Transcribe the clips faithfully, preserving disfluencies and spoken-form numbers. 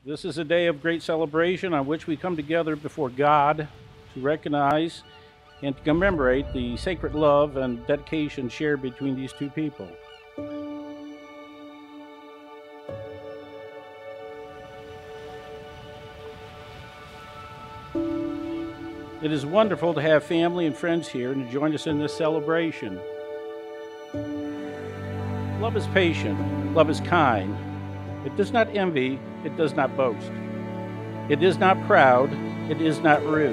This is a day of great celebration on which we come together before God to recognize and to commemorate the sacred love and dedication shared between these two people. It is wonderful to have family and friends here and to join us in this celebration. Love is patient, love is kind. It does not envy, it does not boast. It is not proud, it is not rude.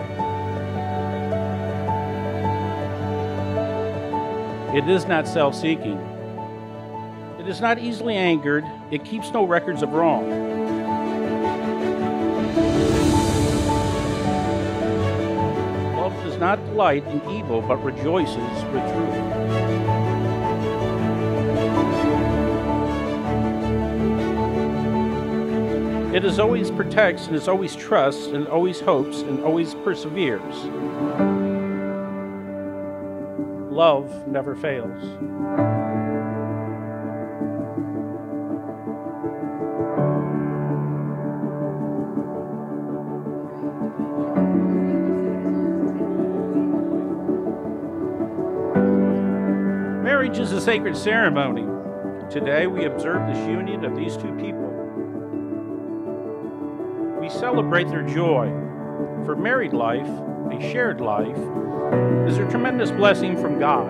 It is not self-seeking. It is not easily angered, it keeps no records of wrong. Love does not delight in evil, but rejoices with truth. It is always protects, and it always trusts, and always hopes, and always perseveres. Love never fails. Marriage is a sacred ceremony. Today we observe this union of these two people. We celebrate their joy, for married life, a shared life, is a tremendous blessing from God.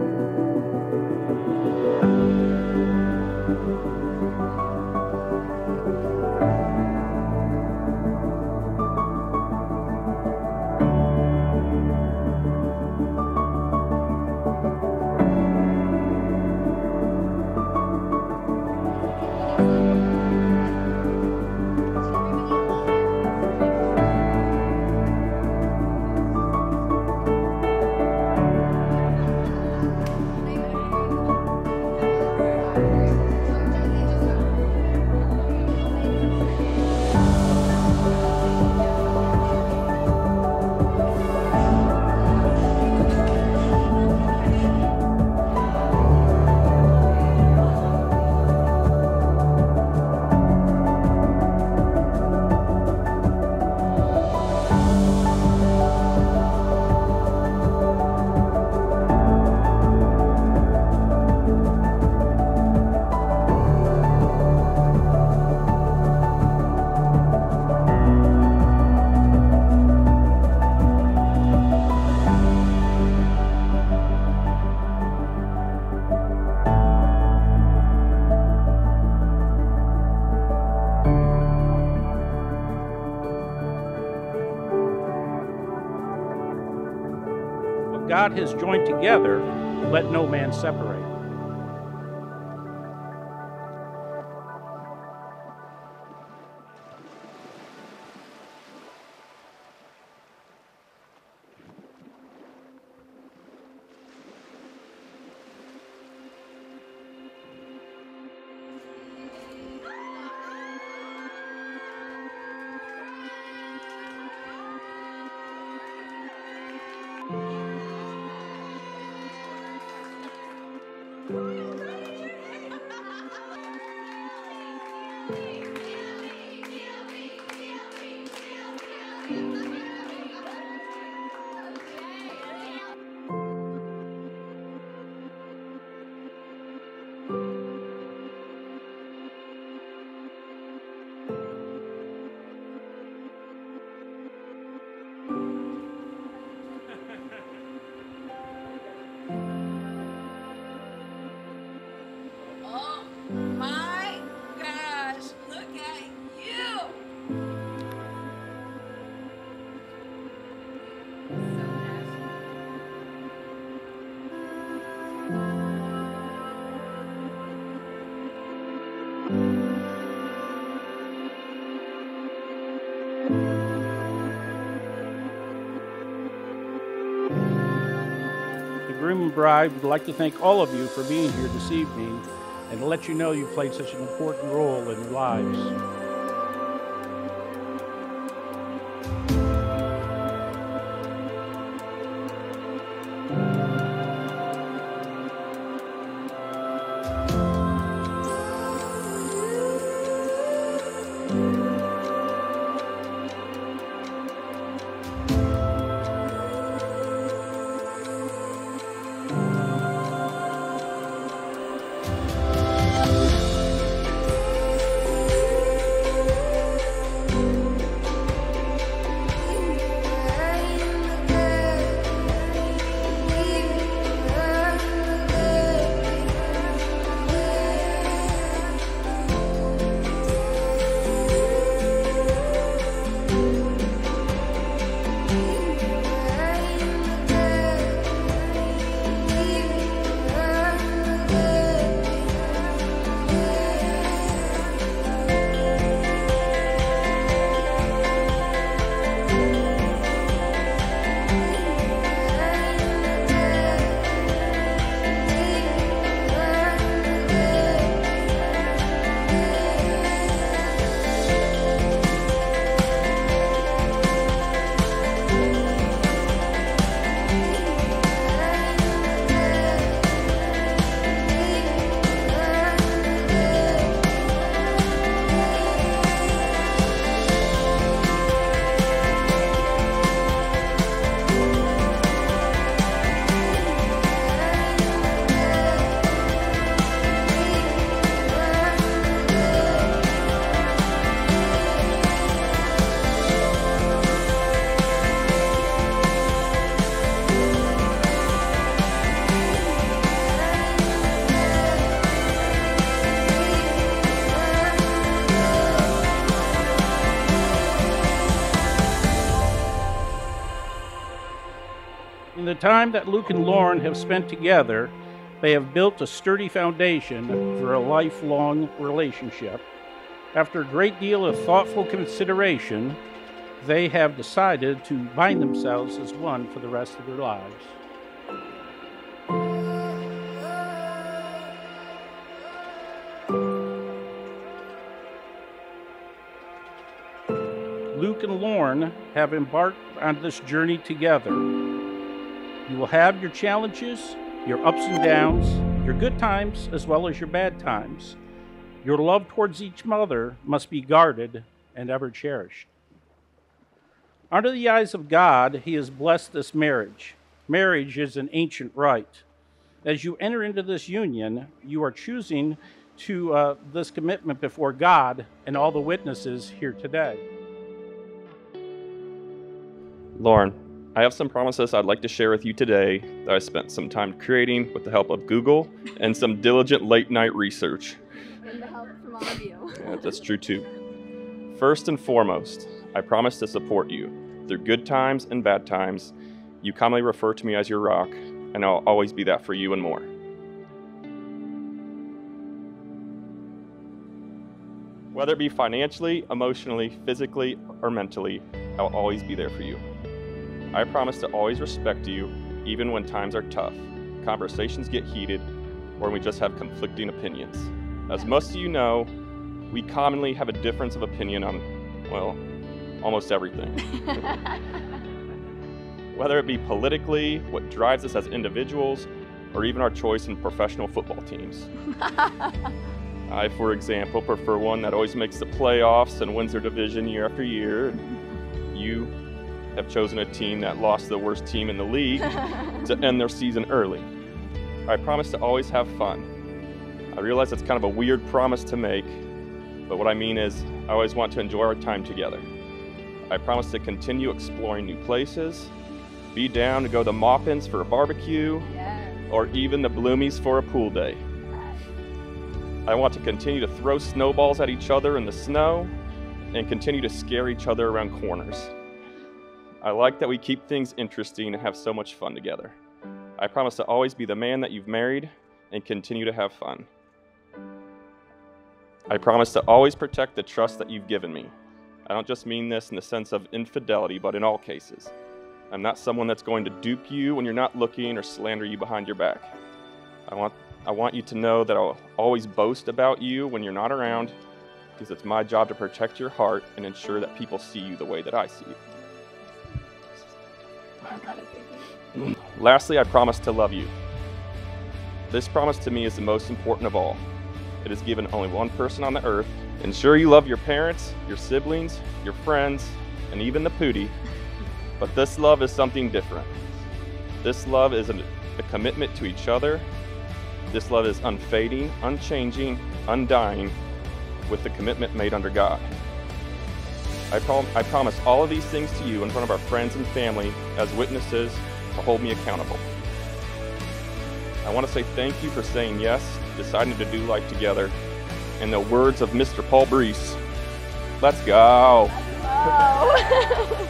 God has joined together, let no man separate. Groom and bride would like to thank all of you for being here this evening and to let you know you played such an important role in your lives. Thank you. the time that Luke and Lauren have spent together, they have built a sturdy foundation for a lifelong relationship. After a great deal of thoughtful consideration, they have decided to bind themselves as one for the rest of their lives. Luke and Lauren have embarked on this journey together. You will have your challenges, your ups and downs, your good times as well as your bad times. Your love towards each mother must be guarded and ever cherished. Under the eyes of God, He has blessed this marriage. Marriage is an ancient rite. As you enter into this union, you are choosing to uh, this commitment before God and all the witnesses here today. Lauren, I have some promises I'd like to share with you today that I spent some time creating with the help of Google and some diligent late-night research. And the help from all of you. Yeah, that's true too. First and foremost, I promise to support you through good times and bad times. You commonly refer to me as your rock, and I'll always be that for you and more. Whether it be financially, emotionally, physically, or mentally, I'll always be there for you. I promise to always respect you, even when times are tough, conversations get heated, or we just have conflicting opinions. As most of you know, we commonly have a difference of opinion on, well, almost everything. Whether it be politically, what drives us as individuals, or even our choice in professional football teams. I, for example, prefer one that always makes the playoffs and wins their division year after year. You have chosen a team that lost the worst team in the league to end their season early. I promise to always have fun. I realize it's kind of a weird promise to make, but what I mean is I always want to enjoy our time together. I promise to continue exploring new places, be down to go to Maupin's for a barbecue, Yes. or even the Bloomies for a pool day. I want to continue to throw snowballs at each other in the snow and continue to scare each other around corners. I like that we keep things interesting and have so much fun together. I promise to always be the man that you've married and continue to have fun. I promise to always protect the trust that you've given me. I don't just mean this in the sense of infidelity, but in all cases. I'm not someone that's going to dupe you when you're not looking or slander you behind your back. I want, I want you to know that I'll always boast about you when you're not around, because it's my job to protect your heart and ensure that people see you the way that I see you. Lastly, I promise to love you. This promise to me is the most important of all. It is given only one person on the earth. Ensure you love your parents, your siblings, your friends, and even the pootie. But this love is something different. This love is a, a commitment to each other. This love is unfading, unchanging, undying, with the commitment made under God. I, prom I promise all of these things to you in front of our friends and family as witnesses to hold me accountable. I want to say thank you for saying yes, deciding to do life together. In the words of Mister Paul Brees, let's go. Oh.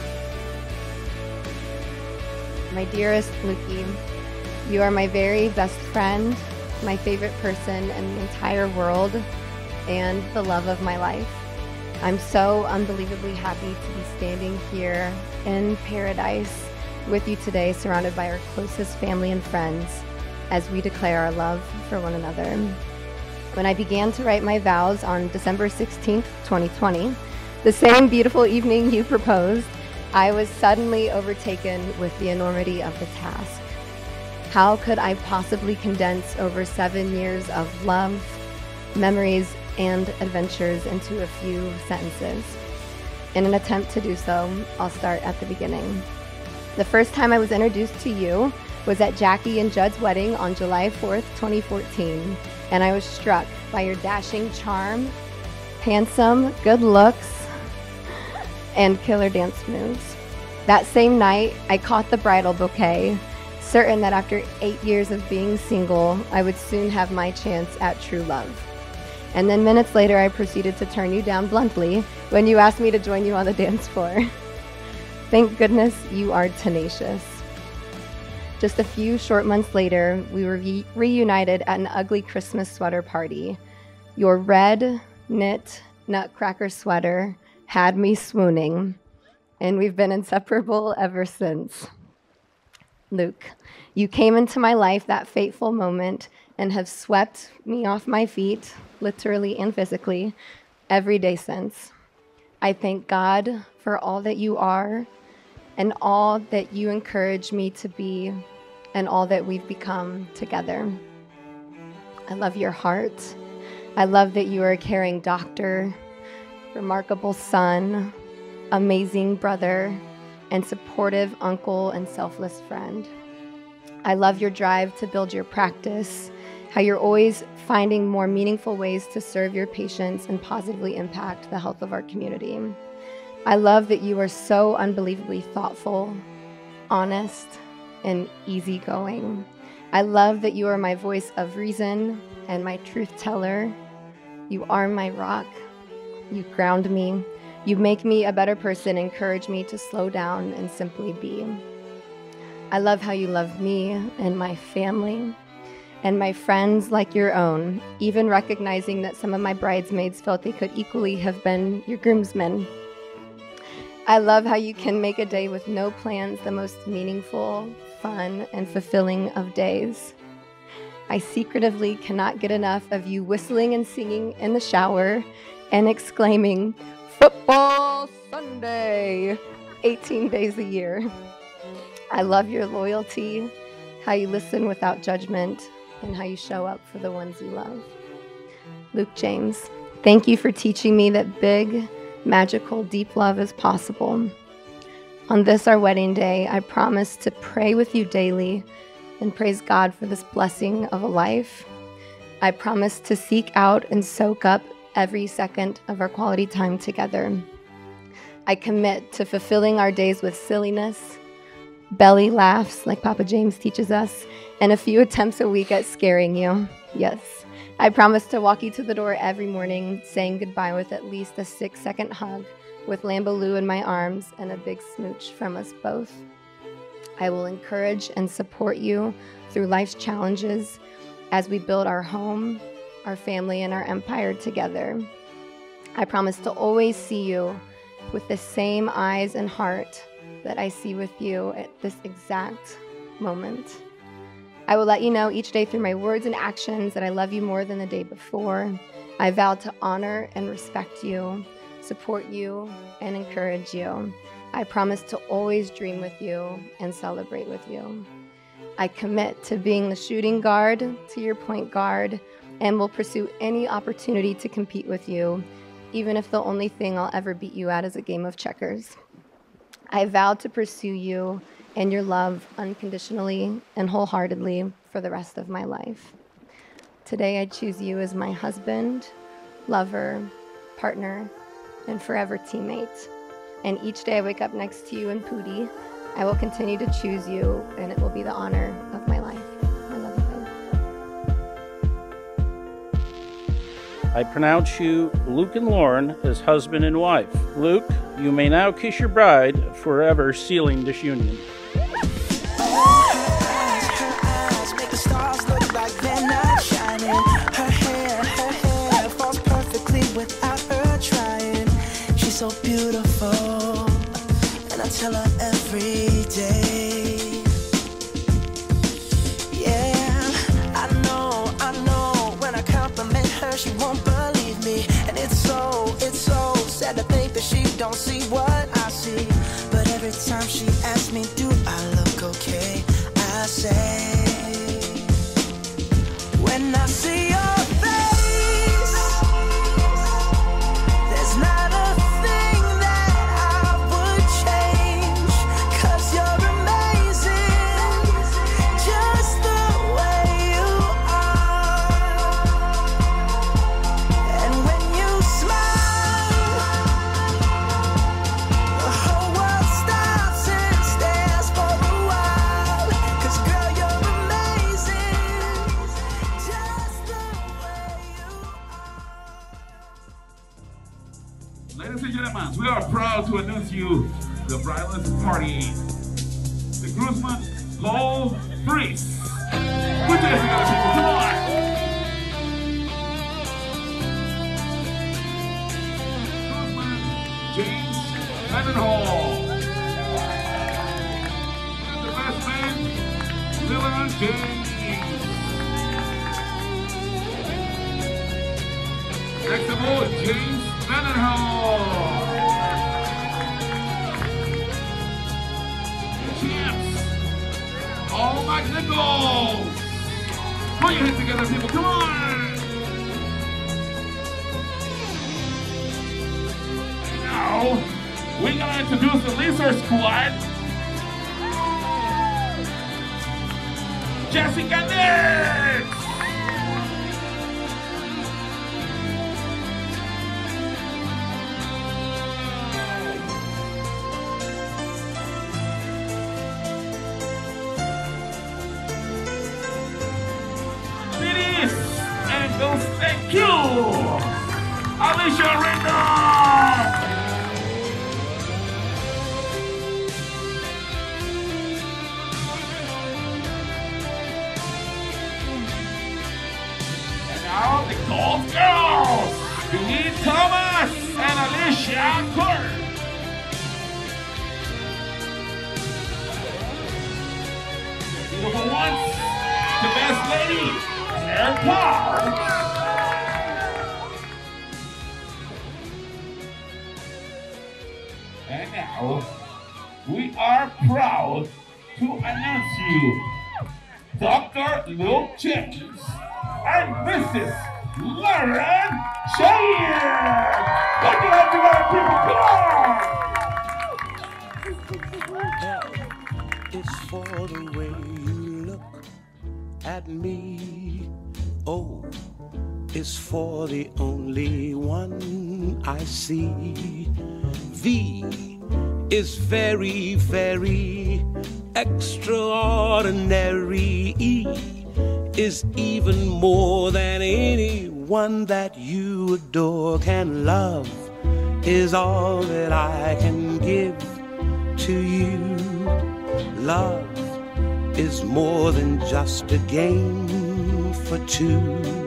My dearest Lukey, you are my very best friend, my favorite person in the entire world, and the love of my life. I'm so unbelievably happy to be standing here in paradise with you today, surrounded by our closest family and friends, as we declare our love for one another. When I began to write my vows on December sixteenth, twenty twenty, the same beautiful evening you proposed, I was suddenly overtaken with the enormity of the task. How could I possibly condense over seven years of love, memories, and adventures into a few sentences? In an attempt to do so, I'll start at the beginning. The first time I was introduced to you was at Jackie and Judd's wedding on July fourth, twenty fourteen, and I was struck by your dashing charm, handsome, good looks, and killer dance moves. That same night, I caught the bridal bouquet, certain that after eight years of being single, I would soon have my chance at true love. And then minutes later, I proceeded to turn you down bluntly when you asked me to join you on the dance floor. Thank goodness you are tenacious. Just a few short months later, we were re- reunited at an ugly Christmas sweater party. Your red knit nutcracker sweater had me swooning, and we've been inseparable ever since. Luke, you came into my life that fateful moment and have swept me off my feet, literally and physically, every day since. I thank God for all that you are and all that you encourage me to be and all that we've become together. I love your heart. I love that you are a caring doctor, remarkable son, amazing brother, and supportive uncle and selfless friend. I love your drive to build your practice, how you're always finding more meaningful ways to serve your patients and positively impact the health of our community. I love that you are so unbelievably thoughtful, honest, and easygoing. I love that you are my voice of reason and my truth teller. You are my rock. You ground me. You make me a better person, encourage me to slow down and simply be. I love how you love me and my family and my friends like your own, even recognizing that some of my bridesmaids felt they could equally have been your groomsmen. I love how you can make a day with no plans the most meaningful, fun, and fulfilling of days. I secretively cannot get enough of you whistling and singing in the shower and exclaiming, "Football Sunday," eighteen days a year. I love your loyalty, how you listen without judgment, and how you show up for the ones you love. Luke James, thank you for teaching me that big, magical, deep love is possible. On this, our wedding day, I promise to pray with you daily and praise God for this blessing of a life. I promise to seek out and soak up every second of our quality time together. I commit to fulfilling our days with silliness, belly laughs like Papa James teaches us, and a few attempts a week at scaring you. Yes, I promise to walk you to the door every morning, saying goodbye with at least a six-second hug with Lambo Lou in my arms and a big smooch from us both. I will encourage and support you through life's challenges as we build our home, our family, and our empire together. I promise to always see you with the same eyes and heart that I see with you at this exact moment. I will let you know each day through my words and actions that I love you more than the day before. I vow to honor and respect you, support you, and encourage you. I promise to always dream with you and celebrate with you. I commit to being the shooting guard to your point guard and will pursue any opportunity to compete with you, even if the only thing I'll ever beat you at is a game of checkers. I vow to pursue you and your love unconditionally and wholeheartedly for the rest of my life. Today I choose you as my husband, lover, partner, and forever teammate. And each day I wake up next to you in Pootie, I will continue to choose you, and it will be the honor of my life. I love you, babe. I pronounce you, Luke and Lauren, as husband and wife. Luke, you may now kiss your bride, forever sealing this union. So beautiful, and I tell her every day. Yeah, I know, I know, when I compliment her, she won't believe me. And it's so, it's so sad to think that she don't see what I see. But every time she asks me, do I look okay, I say, when I see your face, there's not a Ladies and gentlemen, we are proud to announce you the bridal party. The groomsmen slow freeze. Put your hands together, people. Come on. James Mendenhall. And the best man, Leland James. Next of all, James Mendenhall. Champs. All Mike Nichols. Put your hands together, people. Come on. Now, we're going to introduce the Lisa squad. Jessica Nix. Ladies and girls, thank you. Alicia Randolph. Now the Golf Girls, Denise Thomas and Alicia Court. The beautiful ones, the best lady, Sarah Paul. And now, we are proud to announce you Doctor Luke Jenkins and Missus Lauren Shire. Put your hands together, people. Come on! It's for the way you look at me. Oh, it's for the only one I see. V is very, very extraordinary. E is even more than anyone that you adore can love, is all that I can give to you. Love is more than just a game for two.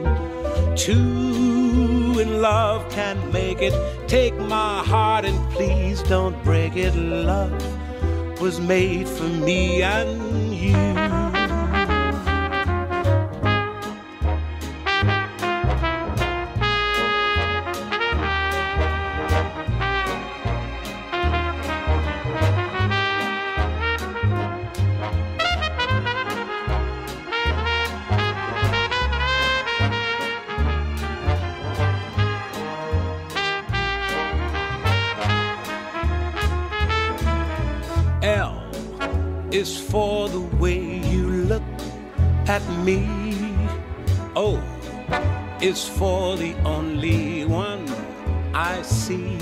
Two in love can make it. Take my heart and please don't break it. Love was made for me and you. L is for the way you look at me. O is for the only one I see.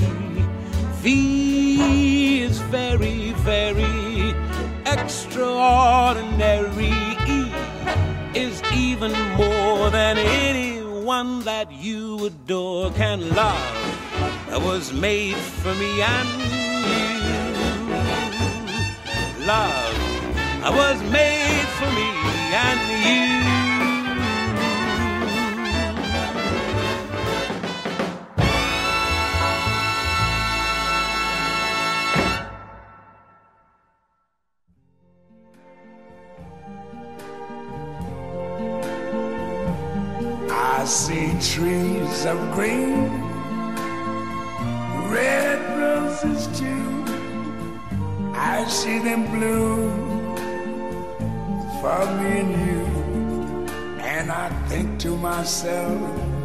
V is very, very extraordinary. E is even more than anyone that you adore can love. That was made for me and love, I was made for me and you. I see trees of green, red roses too. I see them bloom for me and you, and I think to myself,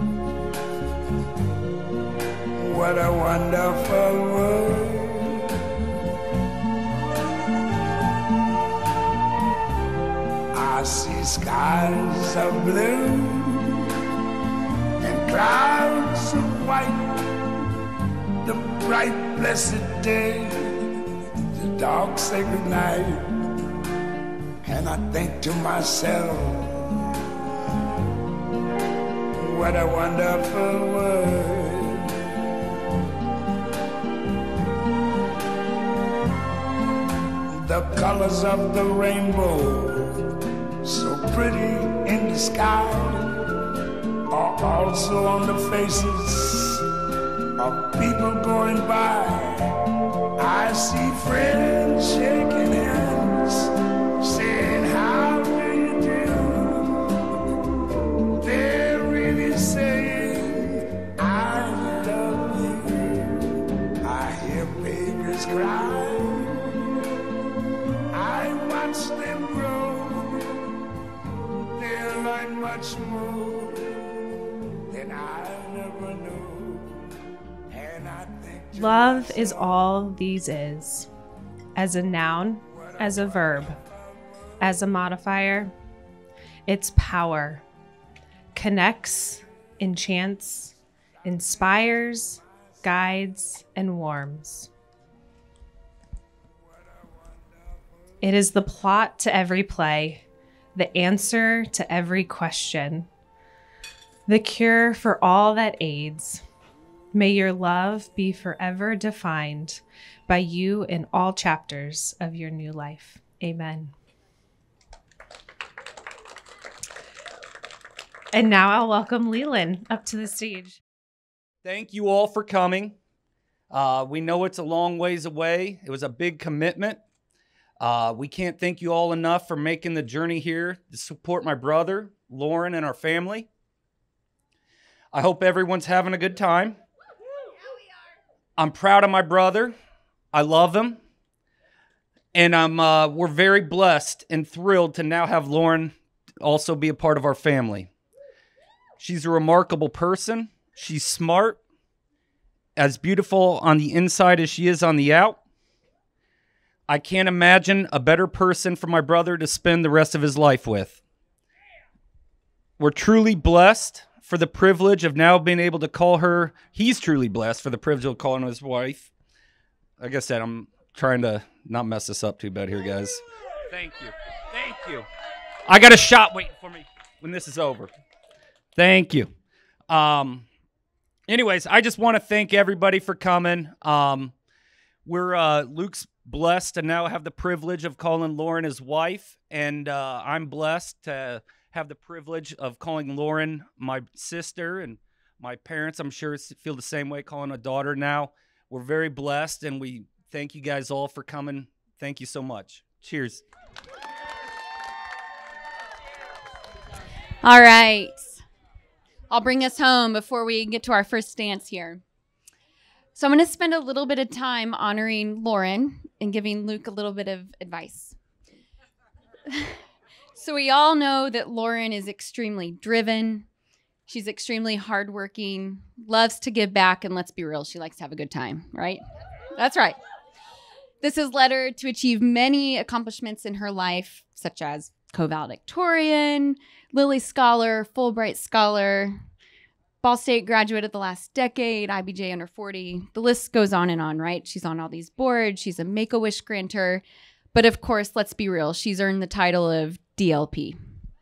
what a wonderful world. I see skies of blue and clouds of white, the bright blessed day, dark sacred night, and I think to myself, what a wonderful world. the colors of the rainbow, so pretty in the sky, are also on the faces of people going by. I see friends shaking hands, saying, how do you do? They're really saying, I love you. I hear babies cry, I watch them grow. They'll learn much more than I never knew. And I think Love is all these is, as a noun, as a verb, as a modifier. It's power, connects, enchants, inspires, guides, and warms. It is the plot to every play, the answer to every question, the cure for all that aids. May your love be forever defined by you in all chapters of your new life. Amen. And now I'll welcome Leland up to the stage. Thank you all for coming. Uh, we know it's a long ways away. It was a big commitment. Uh, we can't thank you all enough for making the journey here to support my brother, Lauren, and our family. I hope everyone's having a good time. I'm proud of my brother. I love him. And I'm, uh, we're very blessed and thrilled to now have Lauren also be a part of our family. She's a remarkable person. She's smart, as beautiful on the inside as she is on the out. I can't imagine a better person for my brother to spend the rest of his life with. We're truly blessed for the privilege of now being able to call her, he's truly blessed for the privilege of calling his wife. Like I said, I'm trying to not mess this up too bad here, guys. Thank you. Thank you. I got a shot waiting for me when this is over. Thank you. Um, anyways, I just want to thank everybody for coming. Um, we're, uh, Luke's blessed to now have the privilege of calling Lauren his wife, and uh, I'm blessed to have the privilege of calling Lauren my sister, and my parents, I'm sure, feel the same way calling a daughter now. We're very blessed, and we thank you guys all for coming. Thank you so much. Cheers. All right. I'll bring us home before we get to our first dance here. So I'm going to spend a little bit of time honoring Lauren and giving Luke a little bit of advice. So we all know that Lauren is extremely driven. She's extremely hardworking, loves to give back, and let's be real, she likes to have a good time, right? That's right. This has led her to achieve many accomplishments in her life, such as co-valedictorian, Lilly Scholar, Fulbright Scholar, Ball State graduate of the last decade, I B J under forty. The list goes on and on, right? She's on all these boards. She's a Make-A-Wish grantor. But of course, let's be real, she's earned the title of D L P.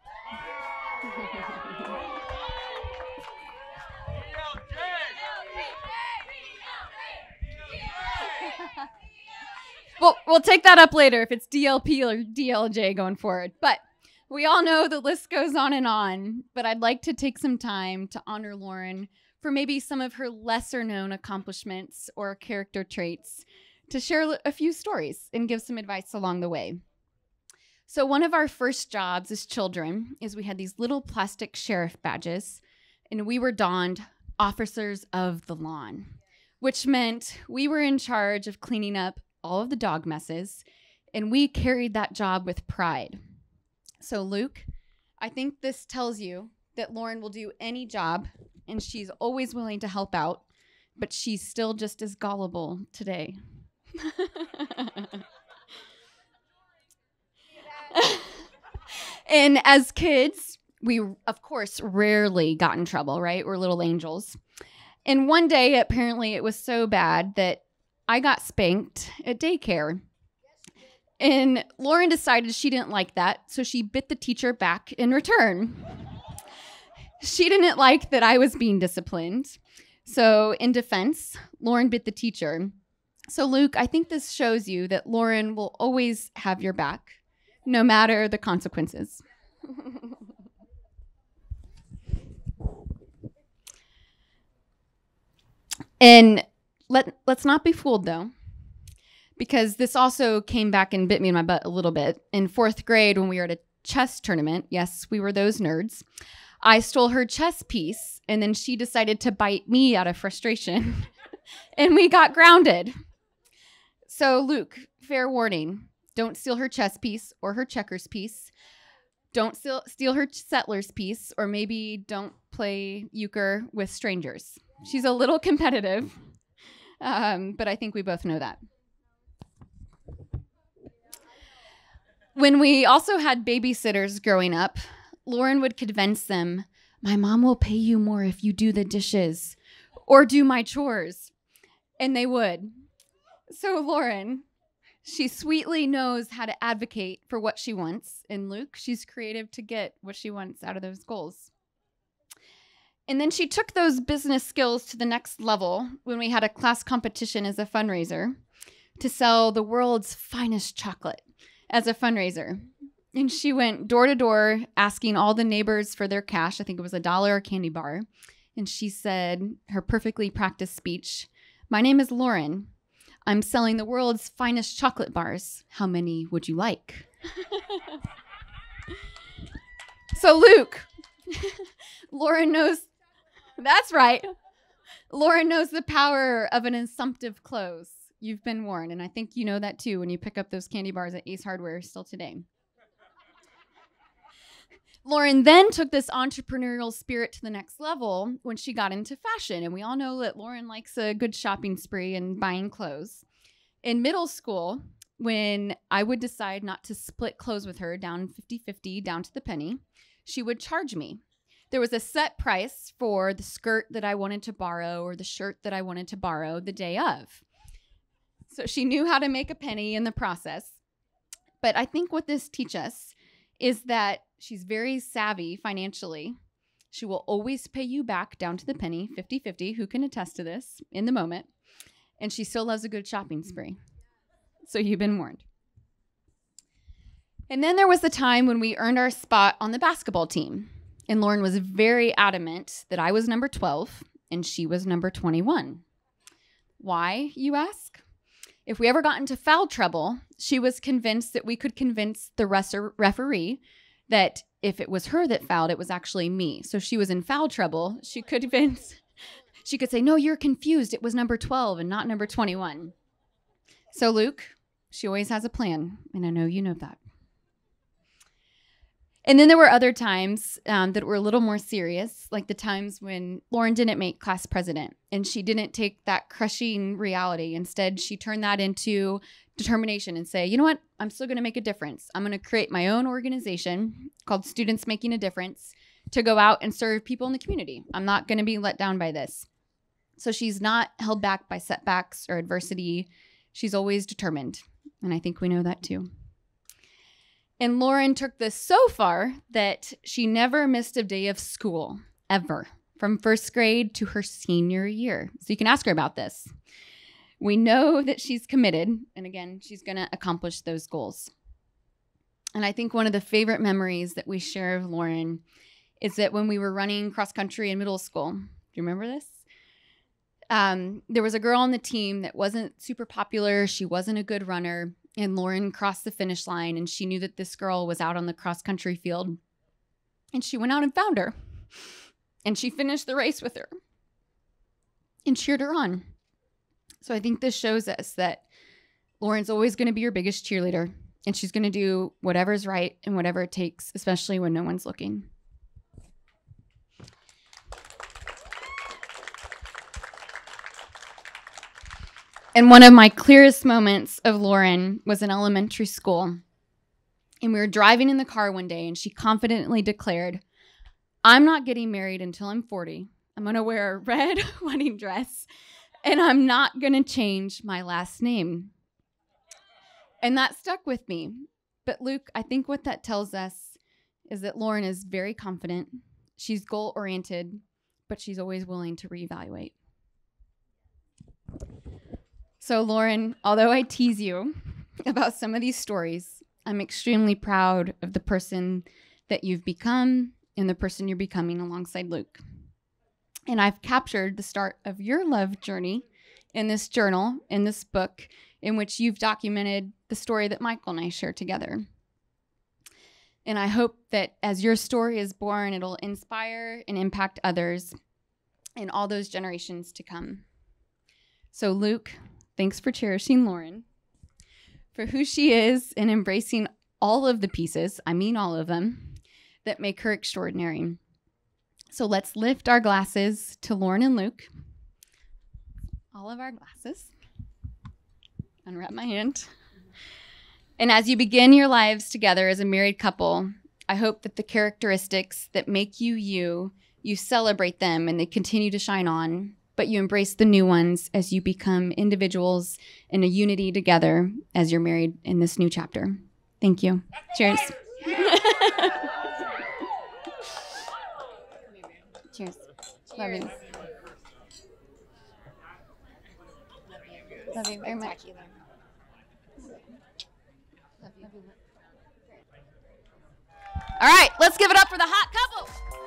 Well, we'll take that up later if it's D L P or D L J going forward. But we all know the list goes on and on. But I'd like to take some time to honor Lauren for maybe some of her lesser known accomplishments or character traits, to share a few stories and give some advice along the way. So one of our first jobs as children is we had these little plastic sheriff badges, and we were donned officers of the lawn, which meant we were in charge of cleaning up all of the dog messes, and we carried that job with pride. So Luke, I think this tells you that Lauren will do any job, and she's always willing to help out, but she's still just as gullible today. And as kids, we, of course, rarely got in trouble, right? We're little angels. And one day, apparently, it was so bad that I got spanked at daycare. And Lauren decided she didn't like that, so she bit the teacher back in return. She didn't like that I was being disciplined. So in defense, Lauren bit the teacher. So, Luke, I think this shows you that Lauren will always have your back, no matter the consequences. And let, let's not be fooled, though, because this also came back and bit me in my butt a little bit. In fourth grade, when we were at a chess tournament, yes, we were those nerds, I stole her chess piece, and then she decided to bite me out of frustration, and we got grounded. So, Luke, fair warning, don't steal her chess piece or her checkers piece. Don't steal, steal her settlers piece, or maybe don't play euchre with strangers. She's a little competitive, um, but I think we both know that. When we also had babysitters growing up, Lauren would convince them, my mom will pay you more if you do the dishes or do my chores. And they would. So Lauren, she sweetly knows how to advocate for what she wants. And Luke, she's creative to get what she wants out of those goals. And then she took those business skills to the next level when we had a class competition as a fundraiser to sell the world's finest chocolate as a fundraiser. And she went door to door asking all the neighbors for their cash. I think it was a dollar a candy bar. And she said her perfectly practiced speech, my name is Lauren. I'm selling the world's finest chocolate bars. How many would you like? So Luke, Lauren knows, that's right. Lauren knows the power of an assumptive close. You've been warned, and I think you know that too when you pick up those candy bars at Ace Hardware still today. Lauren then took this entrepreneurial spirit to the next level when she got into fashion, and we all know that Lauren likes a good shopping spree and buying clothes. In middle school, when I would decide not to split clothes with her down fifty-fifty, down to the penny, she would charge me. There was a set price for the skirt that I wanted to borrow or the shirt that I wanted to borrow the day of. So she knew how to make a penny in the process. But I think what this teaches us is that she's very savvy financially. She will always pay you back down to the penny, fifty-fifty, who can attest to this in the moment. And she still loves a good shopping spree. So you've been warned. And then there was the time when we earned our spot on the basketball team. And Lauren was very adamant that I was number twelve and she was number twenty-one. Why, you ask? If we ever got into foul trouble, she was convinced that we could convince the referee that if it was her that fouled, it was actually me. So she was in foul trouble. She could convince, she could say, no, you're confused. It was number twelve and not number twenty-one. So Luke, she always has a plan, and I know you know that. And then there were other times um, that were a little more serious, like the times when Lauren didn't make class president and she didn't take that crushing reality. Instead, she turned that into determination and say, you know what, I'm still going to make a difference. I'm going to create my own organization called Students Making a Difference to go out and serve people in the community. I'm not going to be let down by this. So she's not held back by setbacks or adversity. She's always determined. And I think we know that too. And Lauren took this so far that she never missed a day of school, ever, from first grade to her senior year. So you can ask her about this. We know that she's committed, and again, she's going to accomplish those goals. And I think one of the favorite memories that we share of Lauren is that when we were running cross country in middle school, do you remember this? Um, there was a girl on the team that wasn't super popular. She wasn't a good runner. And Lauren crossed the finish line, and she knew that this girl was out on the cross-country field. And she went out and found her. And she finished the race with her and cheered her on. So I think this shows us that Lauren's always going to be your biggest cheerleader, and she's going to do whatever's right and whatever it takes, especially when no one's looking. And one of my clearest moments of Lauren was in elementary school. And we were driving in the car one day, and she confidently declared, I'm not getting married until I'm forty. I'm going to wear a red wedding dress, and I'm not going to change my last name. And that stuck with me. But Luke, I think what that tells us is that Lauren is very confident. She's goal-oriented, but she's always willing to reevaluate. So, Lauren, although I tease you about some of these stories, I'm extremely proud of the person that you've become and the person you're becoming alongside Luke. And I've captured the start of your love journey in this journal, in this book, in which you've documented the story that Michael and I share together. And I hope that as your story is born, it'll inspire and impact others and all those generations to come. So, Luke, thanks for cherishing Lauren, for who she is and embracing all of the pieces, I mean all of them, that make her extraordinary. So let's lift our glasses to Lauren and Luke. All of our glasses. Unwrap my hand. And as you begin your lives together as a married couple, I hope that the characteristics that make you you, you celebrate them and they continue to shine on, but you embrace the new ones as you become individuals in a unity together as you're married in this new chapter. Thank you. Cheers. Cheers. Love you. Love you very much. All right, let's give it up for the hot couple.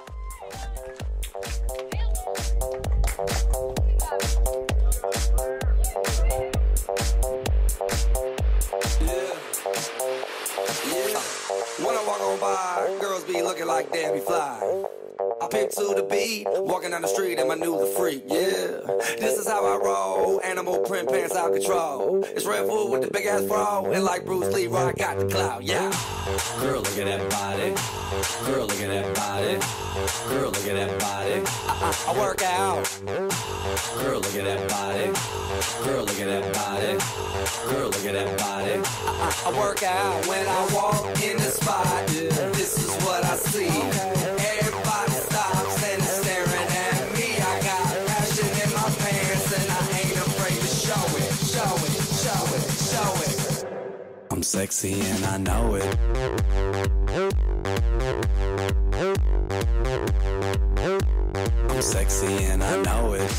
Yeah. Yeah. When I walk on by, girls be looking like Debbie Fly. I pick to the beat, walking down the street and my new the freak, yeah. This is how I roll, animal print pants out control. It's Red Bull with the big ass bra, and like Bruce Lee, I got the clout, yeah. Girl, look at that body. Girl, look at that body. Girl, look at that body. I, I, I work out. Girl, look at that body. Girl, look at that body. Girl, look at that body. I, I, I work out when I walk in the spot. Yeah. This is what I see. Everybody stops and is staring at me. I got passion in my pants and I ain't afraid to show it, show it, show it, show it. I'm sexy and I know it. I'm sexy and I know it.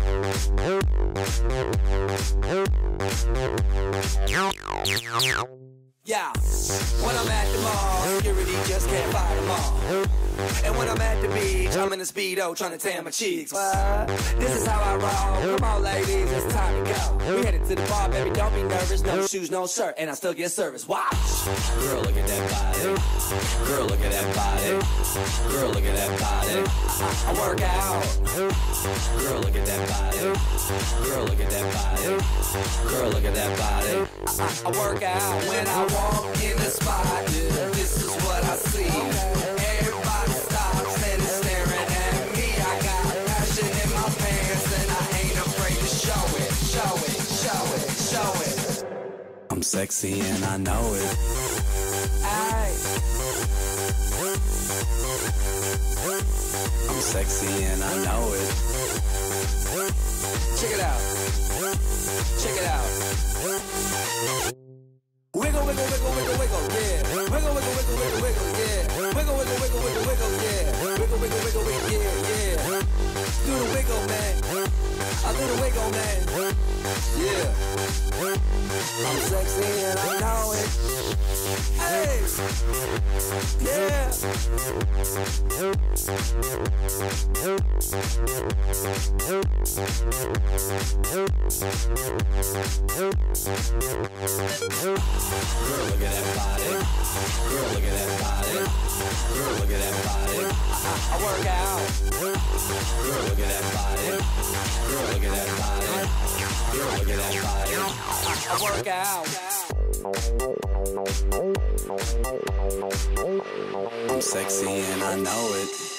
Yeah, when I'm at the mall, security just can't fight them all. And when I'm at the beach, I'm in a Speedo trying to tan my cheeks. What? This is how I roll. Come on, ladies, it's time to go. We headed to the bar, baby, don't be nervous. No shoes, no shirt, and I still get service. Watch. Girl, look at that body. Girl, look at that body. Girl, look at that body. I, I work out. Girl, look at that body. Girl, look at that body. Girl, look at that body. I, I, I work out when I walk in the spot. Yeah, this is what I see. Everybody stops and is staring at me. I got passion in my pants and I ain't afraid to show it, show it, show it, show it. I'm sexy and I know it. Aye. I'm sexy and I know it. Check it out. Check it out. Wiggle, wiggle, wiggle, wiggle, wiggle, yeah. Wiggle, wiggle, wiggle, wiggle, wiggle, yeah. Wiggle, wiggle, wiggle, wiggle, wiggle, yeah. Wiggle, wiggle, wiggle, wiggle, yeah, yeah. Do the wiggle, man. I do the wiggle, man. Yeah. I'm sexy and I know it. Hey. Yeah. Girl, look at that body. Girl, look at that body. Girl, look at that body. I, I work out. Girl, look at that body. Girl, look at that body. Girl, look at that body. I, I work out. I'm sexy and I know it.